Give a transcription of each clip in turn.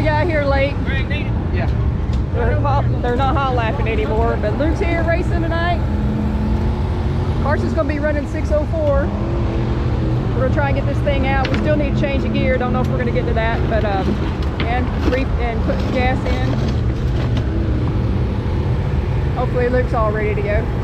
we got here late. Yeah. They're not hot lapping anymore, but Luke's here racing tonight. Carson's gonna be running 604. We're gonna try and get this thing out. We still need to change the gear. Don't know if we're gonna get to that, but and put gas in. Hopefully Luke's all ready to go.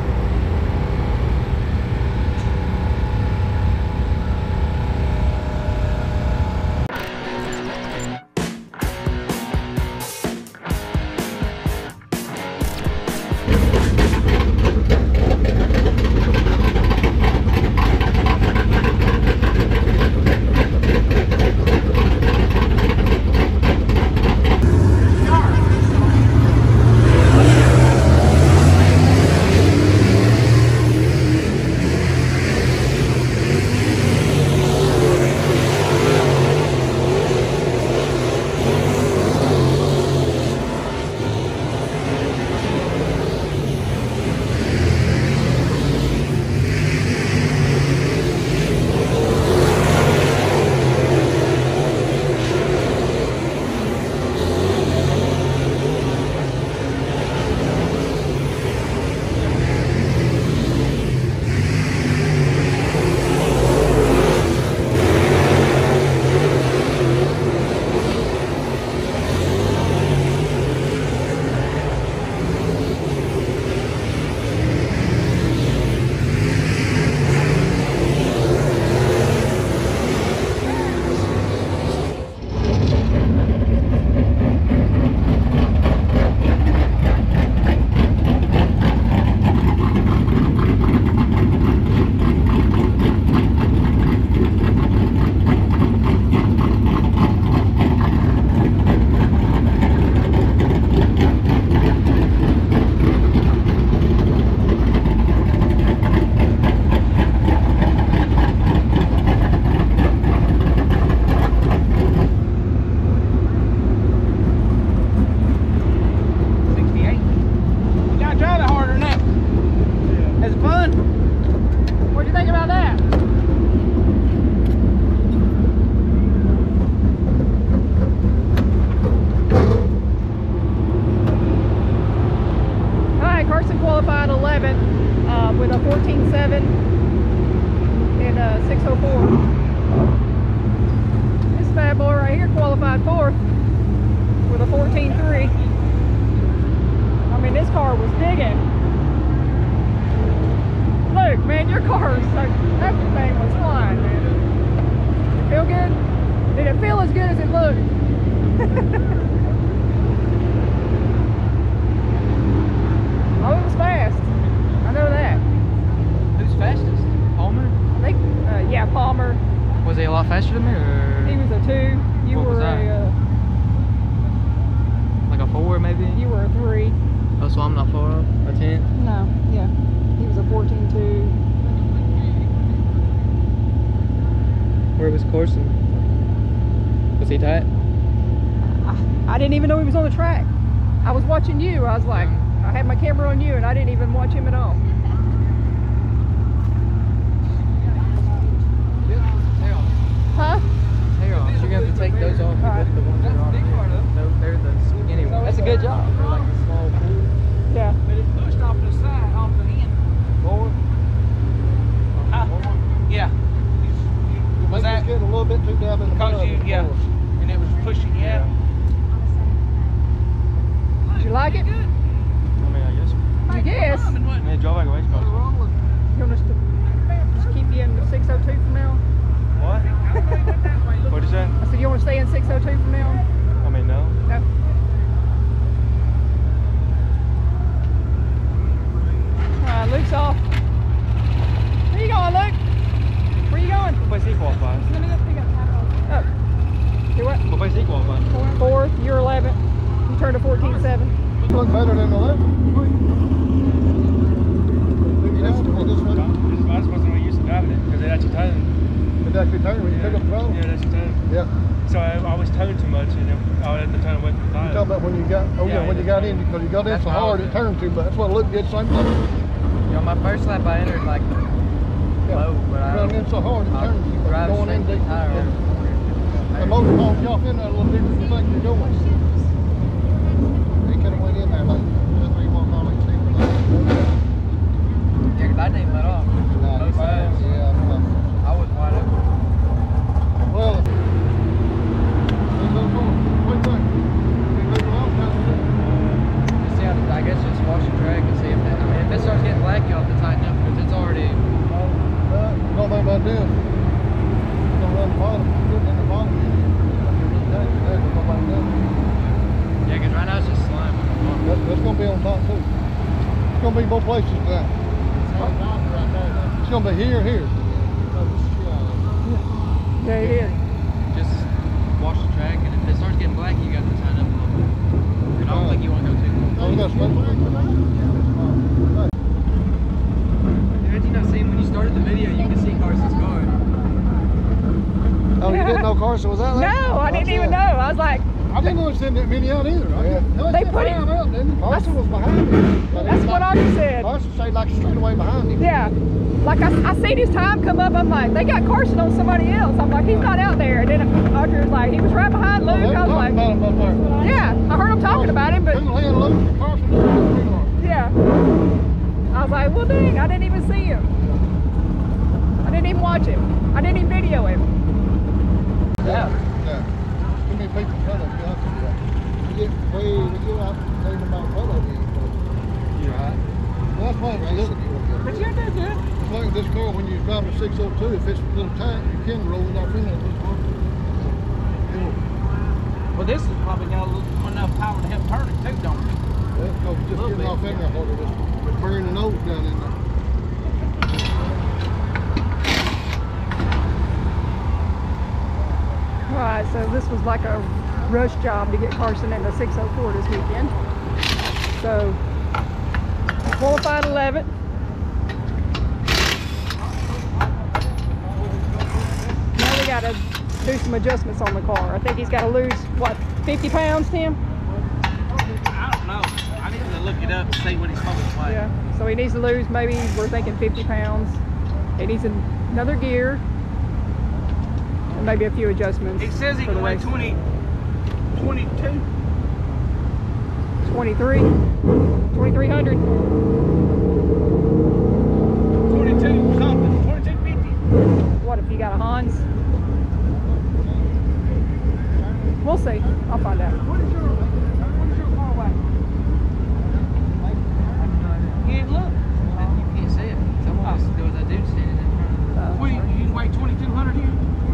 With a 14.7 and a 604. This bad boy right here qualified 4th with a 14.3. I mean, this car was digging. Luke, man, your car is so, everything was flying, man. Did it feel good? Did it feel as good as it looked? Oh, it was fast. I know that. Who's fastest? Palmer? I think, yeah, Palmer. Was he a lot faster than me, or? He was a 2. You What were was I? Like a 4, maybe? You were a 3. Oh, so I'm not far off? A 10? No, yeah. He was a 14.2. Where was Carson? Was he tight? I didn't even know he was on the track. I was watching you. I was like, I had my camera on you, and I didn't even watch him at all. Huh? Tails. You're going to have to take those off. Right. The ones that are on there. No, they're the skinny ones. That's a good job. They're like a small pool. Yeah. But it's pushed off the side, off the end. Forward? Yeah. Was that getting a little bit too down in the because you, yeah, and it was pushing you out? Did you like it? I mean, I guess. I guess. I mean, drawback of race cars. You want us to just keep you in the 602 from now? What? What'd you say? I said, you want to stay in 602 from now? I mean, no. No. Alright, Luke's off. Where you going, Luke? Where you going? What place he qualified? Let me go pick up that. Oh. Do what? What place he qualified? 4th, you're 11th. You turned a 14.7. Look better than the left. I just wasn't really used to driving it because it actually turned. It actually turned when you pick up the throttle? Yeah, it actually turned. Yeah. So I was turned too much and I had to turn away from the tire. You're talking about when you got, when you got in, because you got in so hard, it turned too much. That's what Luke did, same thing. You know, my first lap I entered like low, but I got in so hard, it turned. drive Going in straight deep. tire. I The motor pulls you off in there a little deeper than you think you're going. He could have went in there like 2-3-1 mile each deeper. Yeah, 'cause I didn't let off. Both sides. Yeah, I was wide open. well, what do you think? Just see how, I guess just wash the track and see if that, I mean, if it starts getting black, you have to tighten up because it's already. Don't think about this. Don't run the bottom. Good in the bottom. Yeah, because right now it's just slime on the bottom. That's going to be on top too. It's going to be both places now. It's going to be here, here. Yeah, it is. Just wash the track, and if it starts getting black, you got to tighten up a little bit. And I don't think you want to go too close. Oh, we got smoke. Did you not see when you started the video, you could see Carson's car. Oh, you didn't know Carson was out there? No, I didn't even know. I was like, I didn't know it sent that many out either. They put it- out, didn't it? Carson was behind him. that's what I just said. Carson stayed like straight away behind him. Yeah. Like I seen his time come up, I'm like, they got Carson on somebody else. I'm like, he's not out there. And then Audrey was like, he was right behind Luke. They I was talking like, about him up there. yeah, I heard him talking about him, but Laying loose and Carson was in the yeah. I was like, well dang, I didn't even see him. I didn't even watch him. I didn't even video him. Yeah. Yeah. Too many people in front of you. You get way, when you're out taking them out in front of you. You're right. Well, that's why it's good. But you're doing good. It's like this car when you're driving a 602, if it's a little tight, you can roll it off in there a little car. Well, this has probably got a little enough power to help turn it too, don't it? That's because it's just getting off in there harder. It's burning the nose down in there. Alright, so this was like a rush job to get Carson in the 604 this weekend. So, he qualified 11th. Now we got to do some adjustments on the car. I think he's got to lose, what, 50 pounds, Tim? I don't know. I need to look it up and see what he's supposed to weigh. Yeah, so he needs to lose, maybe we're thinking 50 pounds. He needs another gear. And maybe a few adjustments. He says he for the can weigh race. 22. 23, 2300. 22 something. 2250. What if you got a Hans? We'll see. I'll find out. What is your car weigh? You didn't look. You can't see it. Someone there was a dude standing in front of What, you can weigh 2200 here?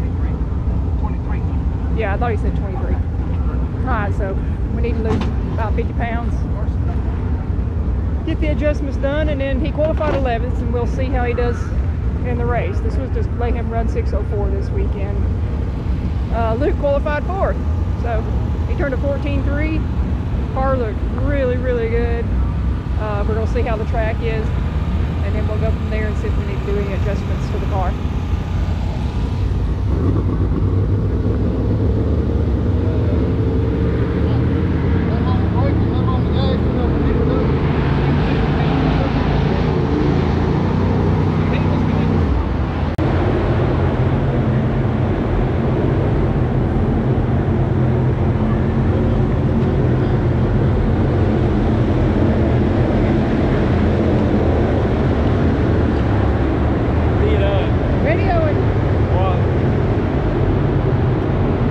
2300. Yeah, I thought he said 23. Alright, so we need to lose about 50 pounds. Get the adjustments done, and then he qualified 11th, and we'll see how he does in the race. This was just let him run 604 this weekend. Luke qualified 4th, so he turned a 14.3. Car looked really, really good. We're going to see how the track is, and then we'll go from there and see if we need to do any adjustments to the car. Videoing.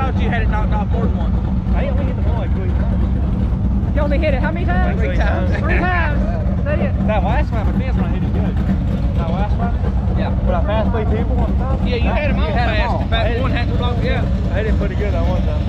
thought you had it knocked off more than once. I only hit the ball like 3 times. You only hit it how many times? 3 times. 3 times. Is that it? That last one, the fence when I hit it good. That last one? Yeah. When I passed 3 people on the top? Yeah, you had them all fast. In fact, one had to block you out. I hit it pretty good that one time.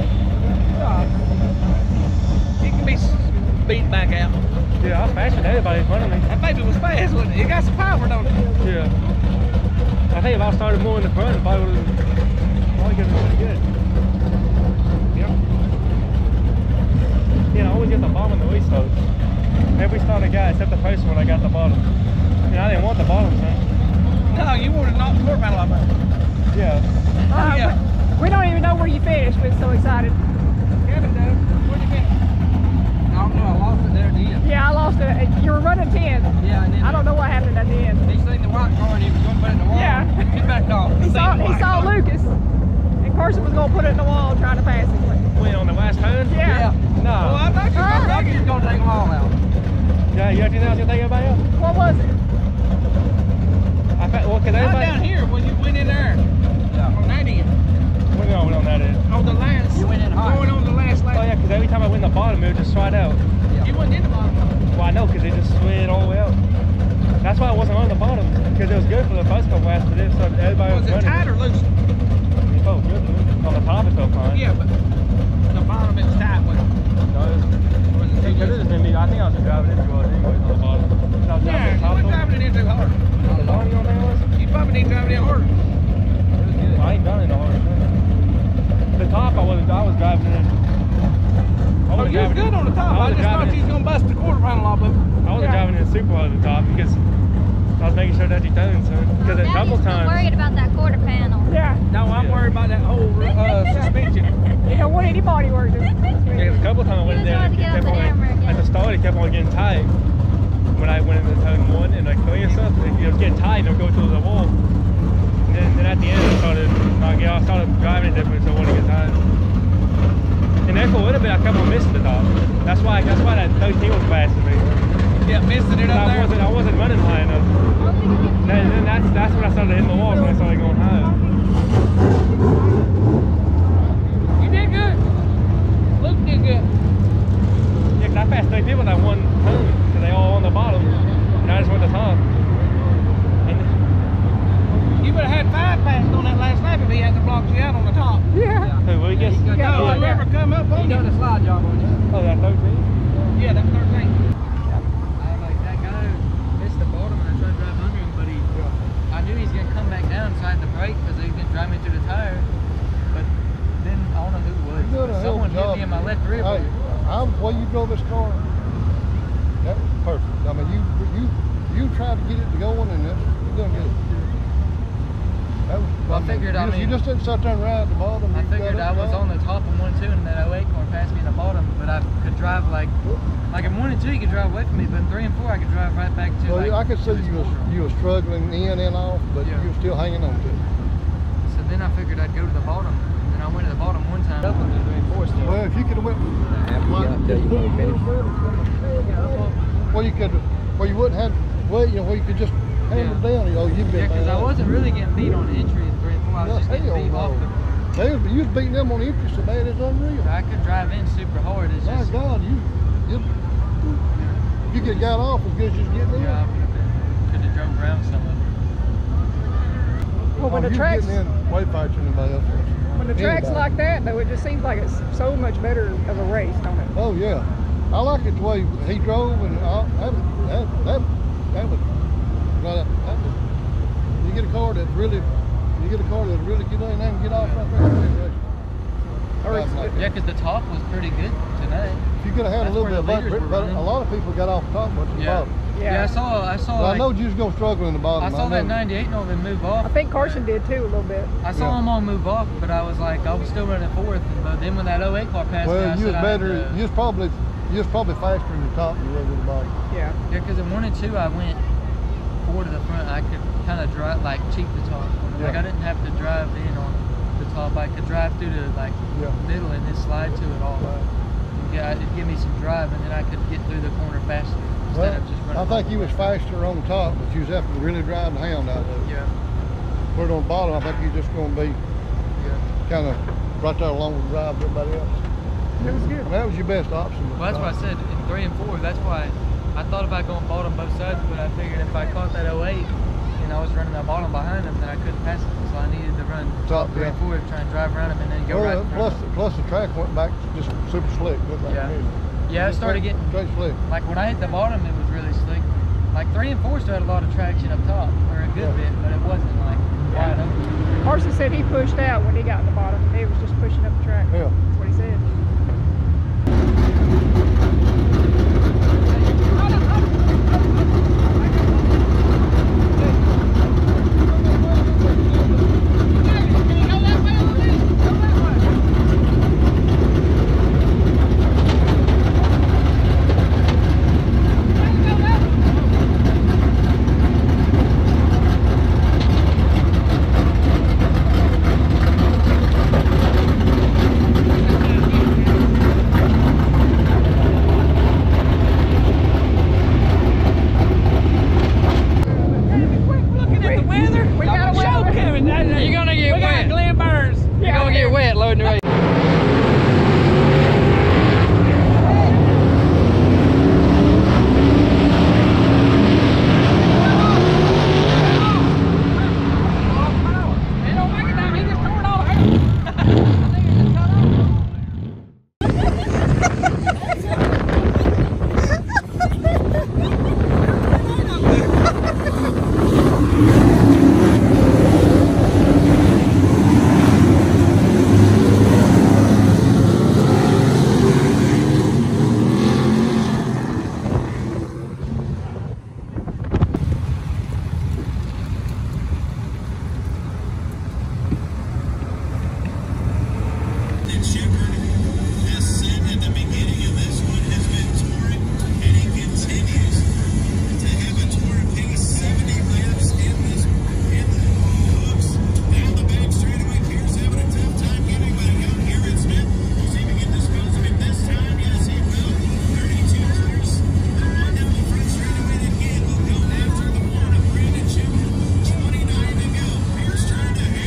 You can be beat back out. Yeah, I was faster than everybody in front of me. That baby was fast, wasn't it? It got some power, don't it? Yeah. I think if I started more in the front, if I would have probably got it pretty good. Yep. Yeah, I always get the bottom of the East Coast. Every started guy except the first one, I got the bottom. And I didn't want the bottom, son. No, you would have knocked the quarter panel off that. Yeah. Yeah. We don't even know where you finished. We're so excited. Kevin, though, where'd you finish? I don't know, I lost it there at the end. Yeah, I lost it. You were running 10. Yeah, and then I don't know what happened at the end. he seen the white car and he was going to put it in the wall. Yeah. He backed off. He saw Lucas, and Carson was going to put it in the wall trying to pass him. Went on the last turn? Yeah. No. Well, I thought you was going to take them all out. Yeah, you actually know you think everybody else? What was it? I bet, well, cause Not everybody... down here when you went in there. Yeah. On that end. Went on that end. On the last. You went in high. Going on the last lap. Oh yeah, because every time I went in the bottom, it would just slide out. Yeah. You went in the bottom. Well, I know, because it just slid all the way out. That's why I wasn't on the bottom, because it was good for the first couple laps, but then so everybody was Was it running. tight or loose? It felt good, dude. On the top it felt fine. Yeah, but the bottom it's tight with it. No, it was I think I was just driving into it anyway on the bottom. So I was Yeah, you top weren't driving it in too hard. The bottom, you know what I was? You probably need to drive it in harder. It was good. I ain't done it in the hardest thing. The top, I was driving in. Oh, you was good on the top. I just thought you was going to bust the quarter panel off of it. I wasn't driving in super hard at the top because I was making sure that you turned, son. Because a couple times. Worried about that quarter panel. Yeah. No, I'm worried about that whole suspension. You don't want any body work. Yeah, 'cause a couple times I went in there and it kept on, at the start it kept on getting tight. When I went into turn 1 and like 3 and stuff, it was getting tight and it would go through the wall. And then at the end I started driving it different so it wouldn't get tight. And then for a little bit I kept on missing the top. That's why that 13 was fast to me. Yeah, missing it up there. I wasn't running high enough. And then that's when I started hitting the walls when I started going high. You did good. Luke did good. Yeah, 'cause I passed 3 people in that one turn, because they all on the bottom, and I just went to the top. And You would have had 5 passed on that last lap if he hadn't blocked you out on the top. Yeah. who, Lucas? Yeah, No, whoever come up on you. done a slide job on you. Oh, that 13? Yeah, that 13. I like that guy missed the bottom and I tried to drive under him, but I knew he's gonna come back down, so I had to brake because he didn't drive me through the tire. But then I don't know who it was. You did a hell Someone of a hit job. me in my left rib. Hey, well, you drove this car. That was perfect. I mean, you tried to get it to going, and you done good. That was. Well, I figured, you just didn't sit there and ride at the bottom. I You figured got I up was top. on the top of 1 2 and that 08 car passed me in the bottom, but I could drive like in 1 and 2 you could drive away from me, but in 3 and 4 I could drive right back to Well, like. I could see you was struggling in and off, but Yeah. you were still hanging on to it. So then I figured I'd go to the bottom, and then I went to the bottom one time. Up on the 3 and 4 still. Well, if you could have went. Well, you could. Well, you wouldn't have. Well, you know, where you could just hammer down. Oh, you've been. Yeah, because I wasn't really getting beat on the entry in 3 and 4. I was just getting beat off the. You was beating them on the entry so bad it's unreal. I could drive in super hard. It's My just. God, you could have got off as good as you was getting in. Yeah, I could have drove around some of it. Well, when the you tracks, getting in way faster than anybody else. when the tracks Anybody. like that, though, it just seems like it's so much better of a race, don't it? Oh yeah, I like it the way he drove, and that was. You get a car that really get in there and get off right there. Yeah, because the top was pretty good tonight. If you could have had That's a little where bit of the luck, leaders were but running. a lot of people got off the top much in the Yeah. bottom. Yeah, I saw. But Like, I know you was gonna struggle in the bottom. I saw that 98 Norman move off. I think Carson did too, a little bit. I saw him all move off, but I was like, I was still running 4th. But then when that 08 car passed me, Well, I you said, was better. You was probably faster in the top than you were with the bottom. Yeah. Yeah, because in 1 and 2 I went 4 to the front. I could kind of drive, like cheat the top. Like Yeah. I didn't have to drive in on the top. I could drive through the middle and then slide to it all. Yeah, it'd give me some drive, and then I could get through the corner faster instead Well, of just running. I think you was faster on top, but you was having to really drive the hound out of it. Yeah. Put it on the bottom, I think you're just going to be kind of right there along the drive with everybody else. It was good. And that was your best option. Well, that's what I said in 3 and 4. That's why I thought about going bottom both sides, but I figured if I caught that 08 and I was running that bottom behind him, then I couldn't pass it. So I needed to run Top, 3 and 4 to try and drive around him and then go right in front of him. Plus the track went back just super slick. Went back Yeah. mid. Yeah, it started getting, straight slick. like when I hit the bottom, it was really slick. Like 3 and 4 still had a lot of traction up top, or a good bit, but it wasn't like wide open. Carson said he pushed out when he got in the bottom. He was just pushing up the track. Yeah. That's what he said.